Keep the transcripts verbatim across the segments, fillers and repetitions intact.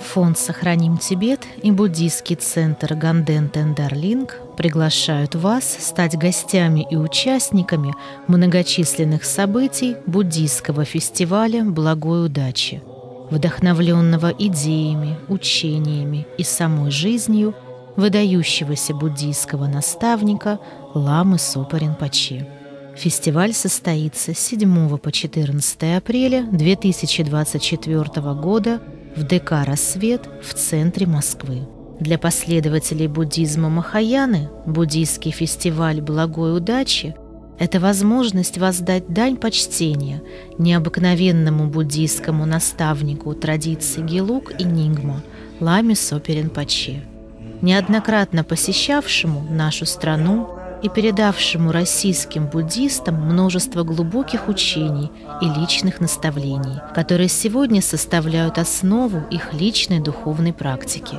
Фонд «Сохраним Тибет» и буддийский центр Ганден Тендерлинг приглашают вас стать гостями и участниками многочисленных событий буддийского фестиваля «Благой удачи», вдохновленного идеями, учениями и самой жизнью выдающегося буддийского наставника Ламы Сопа Ринпоче. Фестиваль состоится с седьмого по четырнадцатое апреля две тысячи двадцать четвёртого года в ДК «Рассвет» в центре Москвы. Для последователей буддизма Махаяны буддийский фестиваль «Благой удачи» – это возможность воздать дань почтения необыкновенному буддийскому наставнику традиций Гелуг и Нингма Ламе Сопе Ринпоче, неоднократно посещавшему нашу страну и передавшему российским буддистам множество глубоких учений и личных наставлений, которые сегодня составляют основу их личной духовной практики.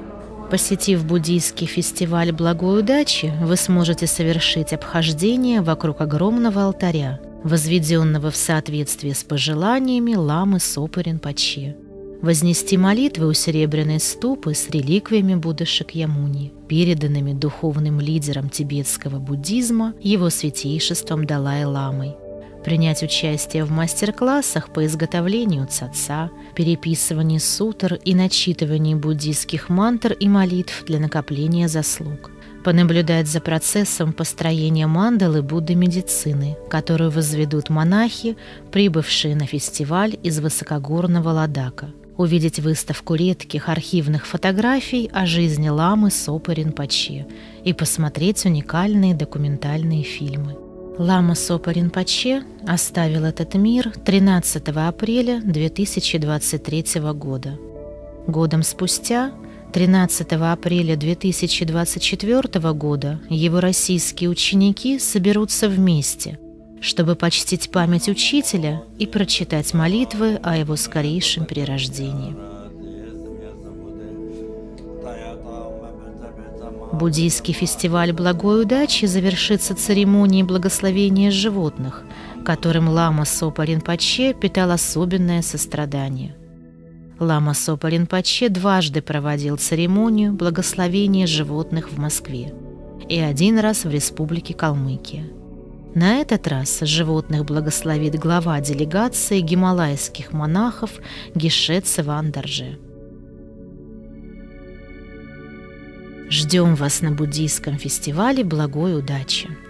Посетив буддийский фестиваль «Благой удачи», вы сможете совершить обхождение вокруг огромного алтаря, возведенного в соответствии с пожеланиями Ламы Сопы Ринпоче, вознести молитвы у серебряной ступы с реликвиями Будды Шакьямуни, переданными духовным лидером тибетского буддизма, его святейшеством Далай-ламой, принять участие в мастер-классах по изготовлению цаца, переписывании сутр и начитывании буддийских мантр и молитв для накопления заслуг, понаблюдать за процессом построения мандалы Будды медицины, которую возведут монахи, прибывшие на фестиваль из высокогорного Ладака, увидеть выставку редких архивных фотографий о жизни Ламы Сопы Ринпоче и посмотреть уникальные документальные фильмы. Лама Сопа Ринпоче оставил этот мир тринадцатого апреля две тысячи двадцать третьего года. Годом спустя, тринадцатого апреля две тысячи двадцать четвёртого года, его российские ученики соберутся вместе, чтобы почтить память учителя и прочитать молитвы о его скорейшем перерождении. Буддийский фестиваль «Благой удачи» завершится церемонией благословения животных, которым Лама Сопа Ринпоче питал особенное сострадание. Лама Сопа Ринпоче дважды проводил церемонию благословения животных в Москве и один раз в Республике Калмыкия. На этот раз животных благословит глава делегации гималайских монахов Геше Цеван Дорже. Ждем вас на буддийском фестивале «Благой удачи».